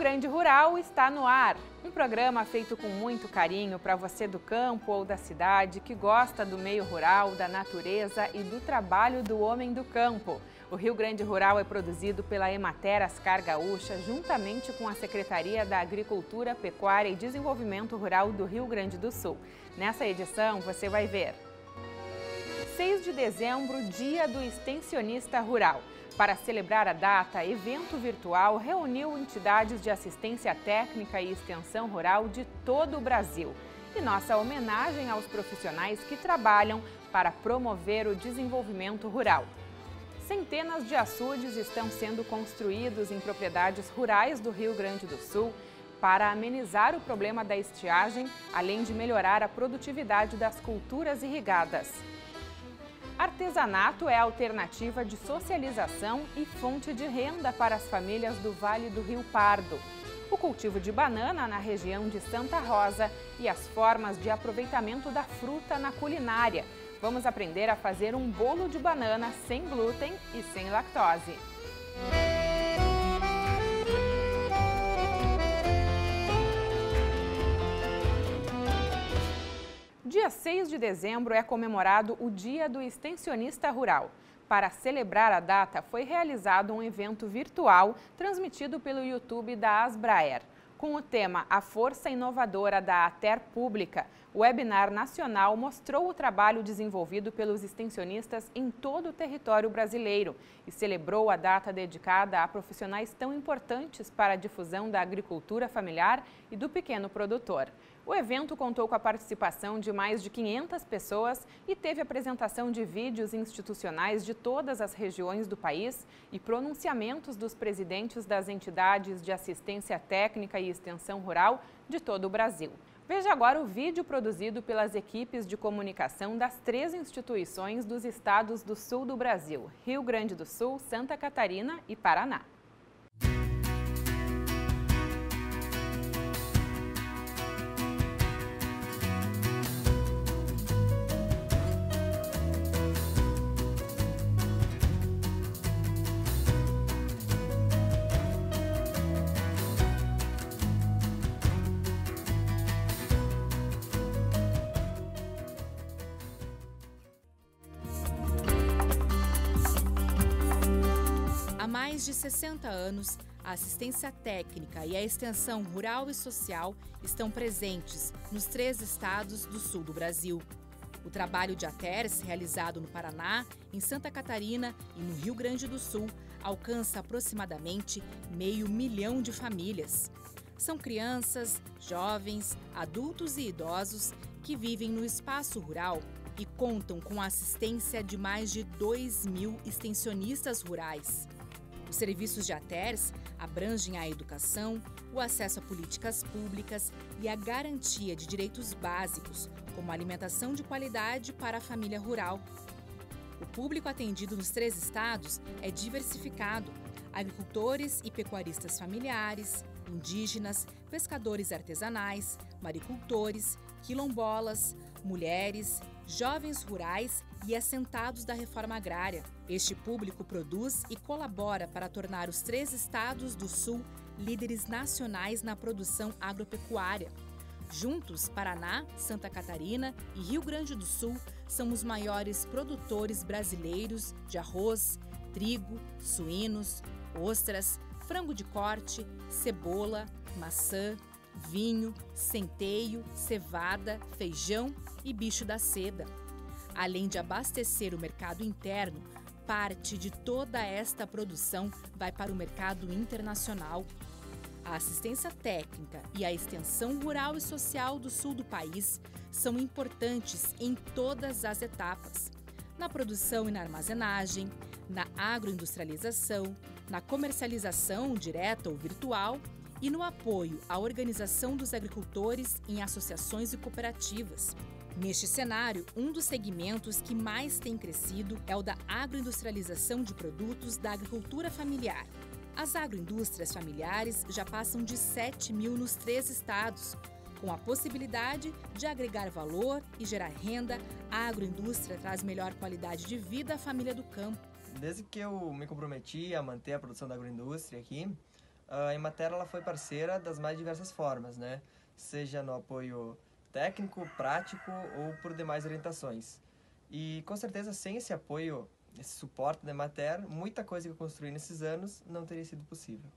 Grande Rural está no ar. Um programa feito com muito carinho para você do campo ou da cidade que gosta do meio rural, da natureza e do trabalho do homem do campo. O Rio Grande Rural é produzido pela Emater Ascar Gaúcha, juntamente com a Secretaria da Agricultura, Pecuária e Desenvolvimento Rural do Rio Grande do Sul. Nessa edição você vai ver 6 de dezembro, Dia do Extensionista Rural. Para celebrar a data, evento virtual reuniu entidades de assistência técnica e extensão rural de todo o Brasil. E nossa homenagem aos profissionais que trabalham para promover o desenvolvimento rural. Centenas de açudes estão sendo construídos em propriedades rurais do Rio Grande do Sul para amenizar o problema da estiagem, além de melhorar a produtividade das culturas irrigadas. Artesanato é a alternativa de socialização e fonte de renda para as famílias do Vale do Rio Pardo. O cultivo de banana na região de Santa Rosa e as formas de aproveitamento da fruta na culinária. Vamos aprender a fazer um bolo de banana sem glúten e sem lactose. Dia 6 de dezembro é comemorado o Dia do Extensionista Rural. Para celebrar a data, foi realizado um evento virtual transmitido pelo YouTube da Asbraer. Com o tema A Força Inovadora da ATER Pública, o webinar nacional mostrou o trabalho desenvolvido pelos extensionistas em todo o território brasileiro e celebrou a data dedicada a profissionais tão importantes para a difusão da agricultura familiar e do pequeno produtor. O evento contou com a participação de mais de 500 pessoas e teve apresentação de vídeos institucionais de todas as regiões do país e pronunciamentos dos presidentes das entidades de assistência técnica e extensão rural de todo o Brasil. Veja agora o vídeo produzido pelas equipes de comunicação das 3 instituições dos estados do sul do Brasil: Rio Grande do Sul, Santa Catarina e Paraná. Há mais de 60 anos, a assistência técnica e a extensão rural e social estão presentes nos 3 estados do sul do Brasil. O trabalho de ATERs, realizado no Paraná, em Santa Catarina e no Rio Grande do Sul, alcança aproximadamente 500 mil de famílias. São crianças, jovens, adultos e idosos que vivem no espaço rural e contam com a assistência de mais de 2.000 extensionistas rurais. Os serviços de ATERs abrangem a educação, o acesso a políticas públicas e a garantia de direitos básicos, como alimentação de qualidade para a família rural. O público atendido nos 3 estados é diversificado: agricultores e pecuaristas familiares, indígenas, pescadores artesanais, maricultores, quilombolas, mulheres, jovens rurais e assentados da reforma agrária. Este público produz e colabora para tornar os 3 estados do sul líderes nacionais na produção agropecuária. Juntos, Paraná, Santa Catarina e Rio Grande do Sul são os maiores produtores brasileiros de arroz, trigo, suínos, ostras, frango de corte, cebola, maçã, vinho, centeio, cevada, feijão e bicho da seda. Além de abastecer o mercado interno, parte de toda esta produção vai para o mercado internacional. A assistência técnica e a extensão rural e social do sul do país são importantes em todas as etapas: na produção e na armazenagem, na agroindustrialização, na comercialização direta ou virtual e no apoio à organização dos agricultores em associações e cooperativas. Neste cenário, um dos segmentos que mais tem crescido é o da agroindustrialização de produtos da agricultura familiar. As agroindústrias familiares já passam de 7.000 nos 3 estados. Com a possibilidade de agregar valor e gerar renda, a agroindústria traz melhor qualidade de vida à família do campo. Desde que eu me comprometi a manter a produção da agroindústria aqui, a Emater ela foi parceira das mais diversas formas, né? Seja no apoio técnico, prático ou por demais orientações. E com certeza sem esse apoio, esse suporte da Emater, muita coisa que eu construí nesses anos não teria sido possível.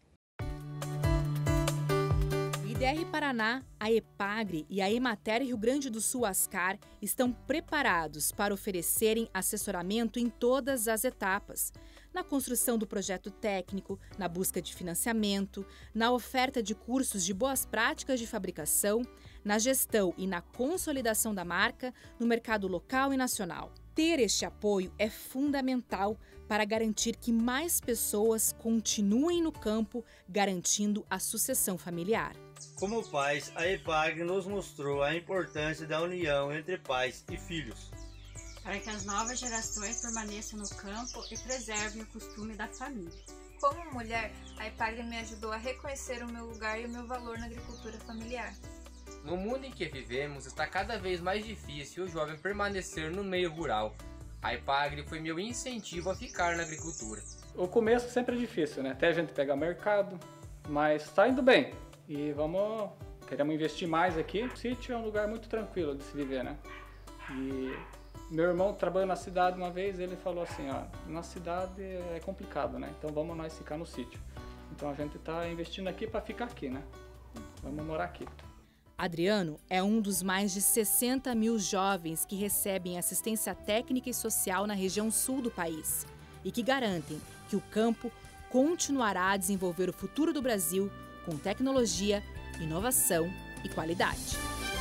IDR Paraná, a EPAGRE e a Emater Rio Grande do Sul Ascar estão preparados para oferecerem assessoramento em todas as etapas. Na construção do projeto técnico, na busca de financiamento, na oferta de cursos de boas práticas de fabricação, na gestão e na consolidação da marca no mercado local e nacional. Ter este apoio é fundamental para garantir que mais pessoas continuem no campo, garantindo a sucessão familiar. Como pais, a EPAGRE nos mostrou a importância da união entre pais e filhos, para que as novas gerações permaneçam no campo e preservem o costume da família. Como mulher, a EPAGRE me ajudou a reconhecer o meu lugar e o meu valor na agricultura familiar. No mundo em que vivemos, está cada vez mais difícil o jovem permanecer no meio rural. A EPAGRE foi meu incentivo a ficar na agricultura. O começo sempre é difícil, né? Até a gente pegar mercado, mas está indo bem. E queremos investir mais aqui. O sítio é um lugar muito tranquilo de se viver, né? E meu irmão trabalhou na cidade uma vez, ele falou assim, ó, na cidade é complicado, né? Então vamos nós ficar no sítio. Então a gente está investindo aqui para ficar aqui, né? Vamos morar aqui. Adriano é um dos mais de 60 mil jovens que recebem assistência técnica e social na região sul do país e que garantem que o campo continuará a desenvolver o futuro do Brasil com tecnologia, inovação e qualidade.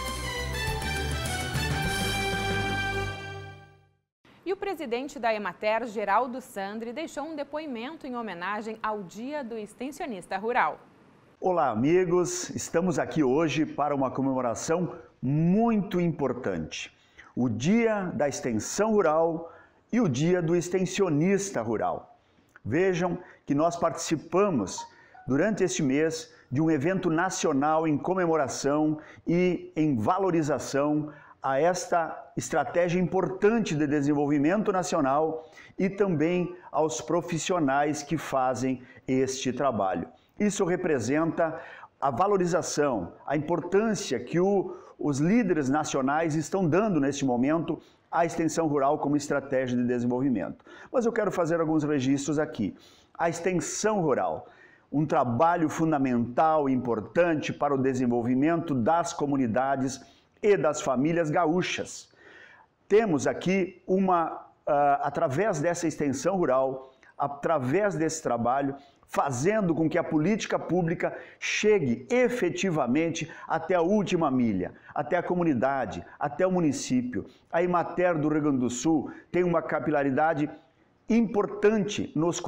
E o presidente da Emater, Geraldo Sandri, deixou um depoimento em homenagem ao Dia do Extensionista Rural. Olá, amigos! Estamos aqui hoje para uma comemoração muito importante. O Dia da Extensão Rural e o Dia do Extensionista Rural. Vejam que nós participamos durante este mês de um evento nacional em comemoração e em valorização a esta estratégia importante de desenvolvimento nacional e também aos profissionais que fazem este trabalho. Isso representa a valorização, a importância que os líderes nacionais estão dando neste momento à extensão rural como estratégia de desenvolvimento. Mas eu quero fazer alguns registros aqui. A extensão rural, um trabalho fundamental e importante para o desenvolvimento das comunidades e das famílias gaúchas. Temos aqui através dessa extensão rural, através desse trabalho, fazendo com que a política pública chegue efetivamente até a última milha, até a comunidade, até o município. A Emater do Rio Grande do Sul tem uma capilaridade importante nos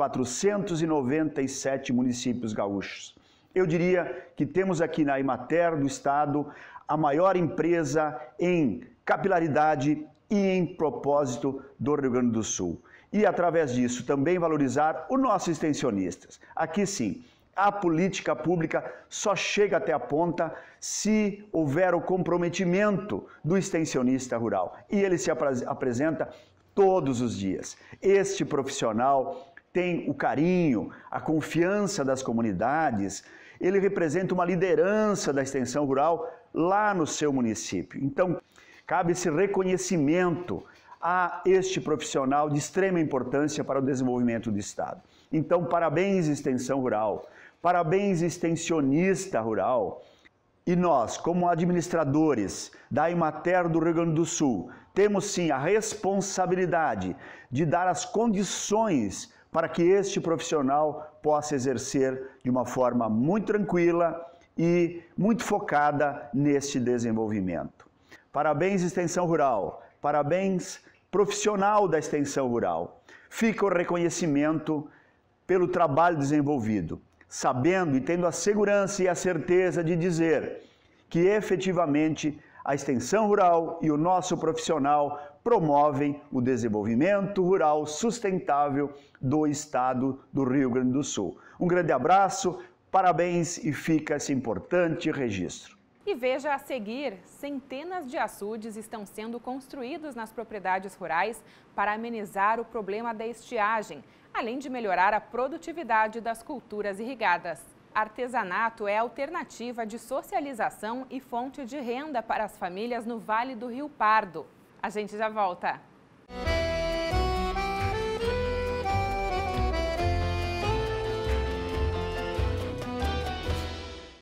497 municípios gaúchos. Eu diria que temos aqui na Emater do Estado a maior empresa em capilaridade e em propósito do Rio Grande do Sul. E, através disso, também valorizar os nossos extensionistas. Aqui, sim, a política pública só chega até a ponta se houver o comprometimento do extensionista rural. E ele se apresenta todos os dias. Este profissional tem o carinho, a confiança das comunidades, ele representa uma liderança da extensão rural lá no seu município. Então, cabe esse reconhecimento a este profissional de extrema importância para o desenvolvimento do Estado. Então, parabéns, extensão rural, parabéns, extensionista rural. E nós, como administradores da Emater do Rio Grande do Sul, temos sim a responsabilidade de dar as condições para que este profissional possa exercer de uma forma muito tranquila e muito focada neste desenvolvimento. Parabéns, extensão rural. Parabéns, profissional da extensão rural. Fica o reconhecimento pelo trabalho desenvolvido, sabendo e tendo a segurança e a certeza de dizer que efetivamente a extensão rural e o nosso profissional promovem o desenvolvimento rural sustentável do Estado do Rio Grande do Sul. Um grande abraço, parabéns e fica esse importante registro. E veja a seguir, centenas de açudes estão sendo construídos nas propriedades rurais para amenizar o problema da estiagem, além de melhorar a produtividade das culturas irrigadas. Artesanato é alternativa de socialização e fonte de renda para as famílias no Vale do Rio Pardo. A gente já volta.